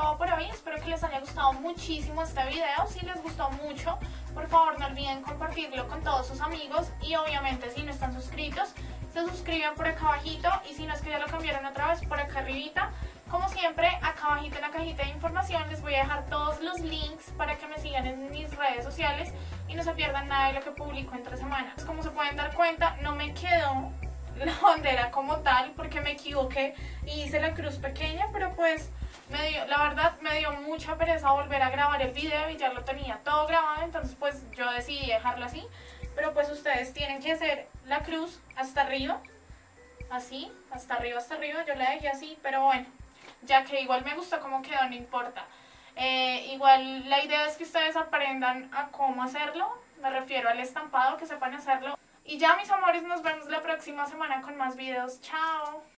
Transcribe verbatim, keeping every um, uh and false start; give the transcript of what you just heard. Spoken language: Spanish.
todo por hoy. Espero que les haya gustado muchísimo este video. Si les gustó mucho, por favor no olviden compartirlo con todos sus amigos. Y obviamente si no están suscritos, se suscriben por acá abajito. Y si no es que ya lo cambiaron otra vez, por acá arribita. Como siempre, acá abajito en la cajita de información les voy a dejar todos los links para que me sigan en mis redes sociales y no se pierdan nada de lo que publico entre semanas. Como se pueden dar cuenta, no me quedó la bandera como tal porque me equivoqué y hice la cruz pequeña, pero pues me dio, la verdad me dio mucha pereza volver a grabar el video y ya lo tenía todo grabado, entonces pues yo decidí dejarlo así. Pero pues ustedes tienen que hacer la cruz hasta arriba, así, hasta arriba, hasta arriba, yo la dejé así, pero bueno, ya que igual me gustó cómo quedó, no importa. Eh, igual la idea es que ustedes aprendan a cómo hacerlo, me refiero al estampado, que sepan hacerlo. Y ya, mis amores, nos vemos la próxima semana con más videos. Chao.